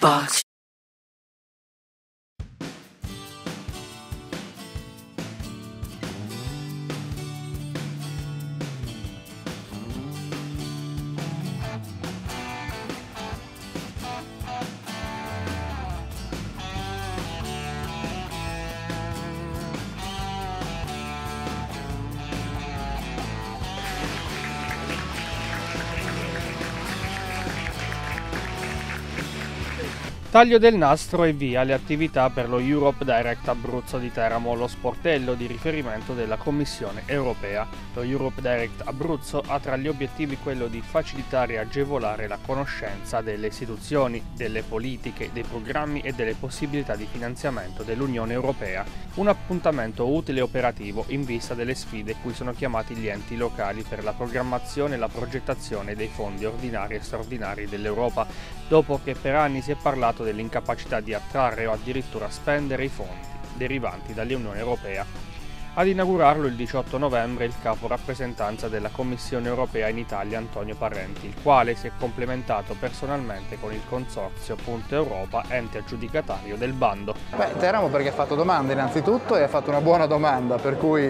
box. Taglio del nastro e via le attività per lo Europe Direct Abruzzo di Teramo, lo sportello di riferimento della Commissione europea. Lo Europe Direct Abruzzo ha tra gli obiettivi quello di facilitare e agevolare la conoscenza delle istituzioni, delle politiche, dei programmi e delle possibilità di finanziamento dell'Unione Europea. Un appuntamento utile e operativo in vista delle sfide cui sono chiamati gli enti locali per la programmazione e la progettazione dei fondi ordinari e straordinari dell'Europa, dopo che per anni si è parlato dell'incapacità di attrarre o addirittura spendere i fondi derivanti dall'Unione Europea. Ad inaugurarlo il 18 novembre il capo rappresentanza della Commissione Europea in Italia Antonio Parenti, il quale si è complementato personalmente con il consorzio Punto Europa, ente aggiudicatario del bando. Teramo perché ha fatto domanda innanzitutto e ha fatto una buona domanda, per cui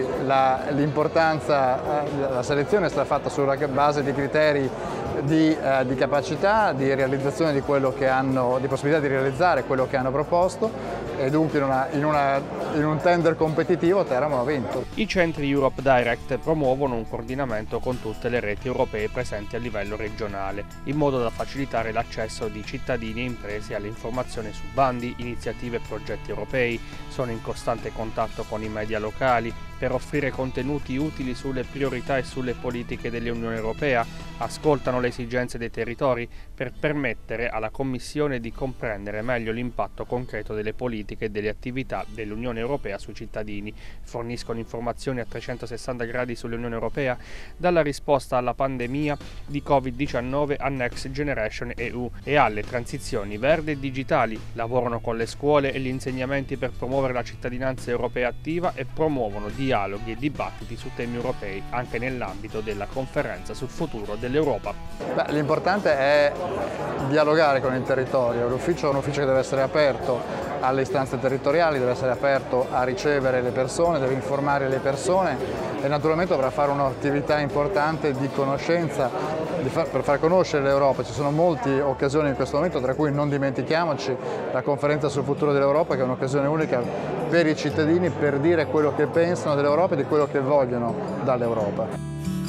l'importanza, la selezione è stata fatta sulla base di criteri di capacità, di realizzazione di quello che hanno, di possibilità di realizzare quello che hanno proposto, e dunque in un tender competitivo Teramo ha vinto. I centri Europe Direct promuovono un coordinamento con tutte le reti europee presenti a livello regionale, in modo da facilitare l'accesso di cittadini e imprese alle informazioni su bandi, iniziative e progetti europei. Sono in costante contatto con i media locali per offrire contenuti utili sulle priorità e sulle politiche dell'Unione Europea, ascoltano le esigenze dei territori per permettere alla Commissione di comprendere meglio l'impatto concreto delle politiche e delle attività dell'Unione Europea sui cittadini, forniscono informazioni a 360 gradi sull'Unione Europea, dalla risposta alla pandemia di Covid-19 a Next Generation EU e alle transizioni verde e digitali, lavorano con le scuole e gli insegnamenti per promuovere la cittadinanza europea attiva e promuovono dialoghi e dibattiti su temi europei anche nell'ambito della conferenza sul futuro dell'Europa. L'importante è dialogare con il territorio, l'ufficio è un ufficio che deve essere aperto alle istanze territoriali, deve essere aperto a ricevere le persone, deve informare le persone e naturalmente dovrà fare un'attività importante di conoscenza per far conoscere l'Europa. Ci sono molte occasioni in questo momento, tra cui non dimentichiamoci la conferenza sul futuro dell'Europa, che è un'occasione unica per i cittadini per dire quello che pensano dell'Europa e di quello che vogliono dall'Europa.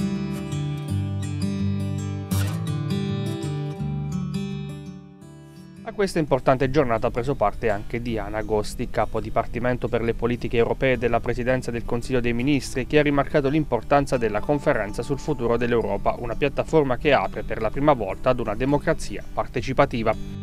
A questa importante giornata ha preso parte anche Diana Agosti, capo dipartimento per le politiche europee della Presidenza del Consiglio dei Ministri, che ha rimarcato l'importanza della conferenza sul futuro dell'Europa, una piattaforma che apre per la prima volta ad una democrazia partecipativa.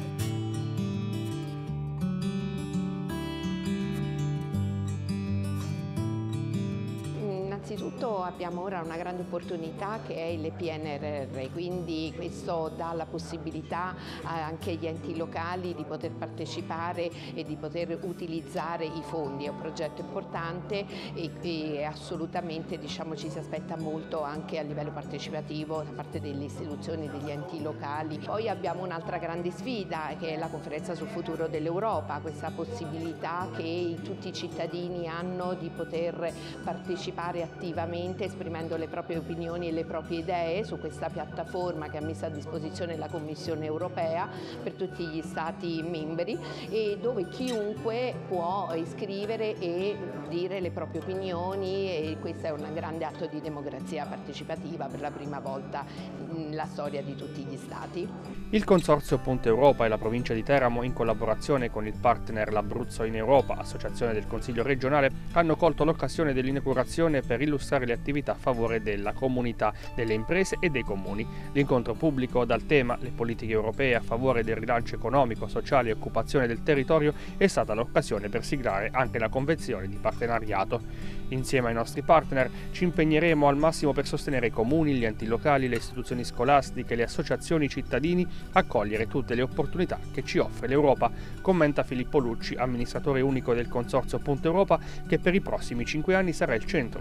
Innanzitutto abbiamo ora una grande opportunità che è il PNRR, quindi questo dà la possibilità anche agli enti locali di poter partecipare e di poter utilizzare i fondi. È un progetto importante e assolutamente ci si aspetta molto anche a livello partecipativo da parte delle istituzioni e degli enti locali. Poi abbiamo un'altra grande sfida che è la conferenza sul futuro dell'Europa, questa possibilità che tutti i cittadini hanno di poter partecipare attivamente esprimendo le proprie opinioni e le proprie idee su questa piattaforma che ha messo a disposizione la Commissione Europea per tutti gli Stati membri e dove chiunque può iscrivere e dire le proprie opinioni, e questo è un grande atto di democrazia partecipativa per la prima volta nella storia di tutti gli Stati. Il Consorzio Punto Europa e la provincia di Teramo, in collaborazione con il partner L'Abruzzo in Europa, associazione del Consiglio regionale, hanno colto l'occasione dell'inaugurazione per illustrare le attività a favore della comunità, delle imprese e dei comuni. L'incontro pubblico dal tema "Le politiche europee a favore del rilancio economico, sociale e occupazione del territorio" è stata l'occasione per siglare anche la convenzione di partenariato. Insieme ai nostri partner ci impegneremo al massimo per sostenere i comuni, gli enti locali, le istituzioni scolastiche, le associazioni, i cittadini a cogliere tutte le opportunità che ci offre l'Europa, commenta Filippo Lucci, amministratore unico del Consorzio Punto Europa, che per i prossimi 5 anni sarà il centro ufficiale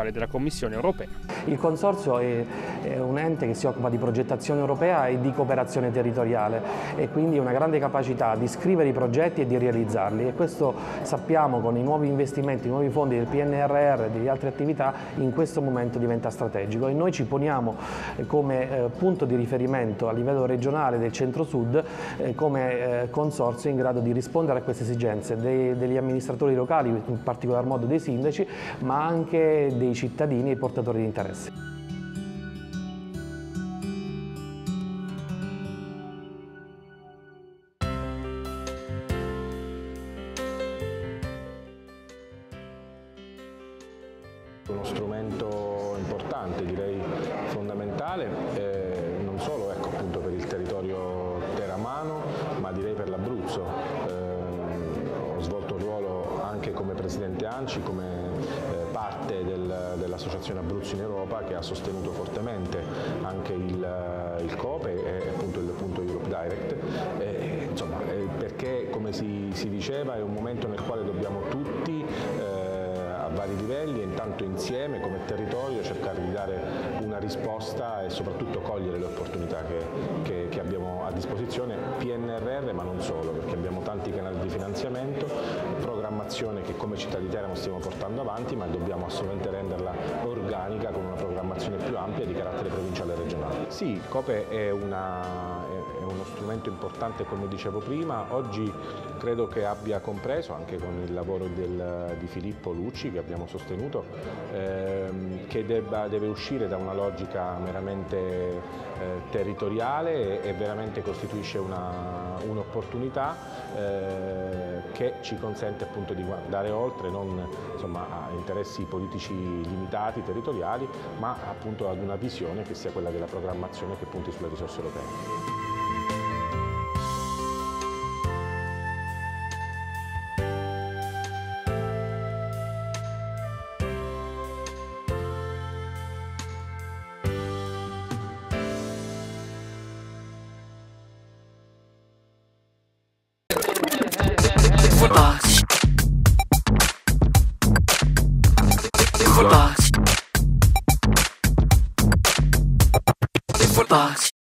regionale della Commissione europea. Il consorzio è un ente che si occupa di progettazione europea e di cooperazione territoriale e quindi una grande capacità di scrivere i progetti e di realizzarli, e questo sappiamo con i nuovi investimenti, i nuovi fondi del PNRR e delle altre attività in questo momento diventa strategico, e noi ci poniamo come punto di riferimento a livello regionale del centro-sud come consorzio in grado di rispondere a queste esigenze degli amministratori locali, in particolar modo dei sindaci, ma anche dei cittadini e portatori di interessi. Uno strumento importante, direi fondamentale, non solo appunto per il territorio teramano, ma direi per l'Abruzzo. Ho svolto un ruolo anche come Presidente ANCI, come parte dell'Associazione Abruzzo in Europa, che ha sostenuto fortemente anche il COPE e appunto il punto Europe Direct, insomma, perché come si diceva è un momento nel quale dobbiamo tutti a vari livelli e intanto insieme come territorio cercare di dare una risposta e soprattutto cogliere le opportunità che abbiamo a disposizione, PNRR ma non solo, perché abbiamo tanti canali di finanziamento, programmazione che come città di Teramo stiamo portando avanti, ma dobbiamo assolutamente renderla organica con una programmazione più ampia di carattere provinciale e regionale. Sì, il COPE è uno strumento importante, come dicevo prima. Oggi credo che abbia compreso, anche con il lavoro di Filippo Lucci che abbiamo sostenuto, che deve uscire da una logica meramente territoriale e veramente costituisce un'opportunità che ci consente appunto di guardare oltre, non insomma, a interessi politici limitati, territoriali, ma appunto ad una visione che sia quella della programmazione che punti sulle risorse europee. Footbox. Footbox. Footbox.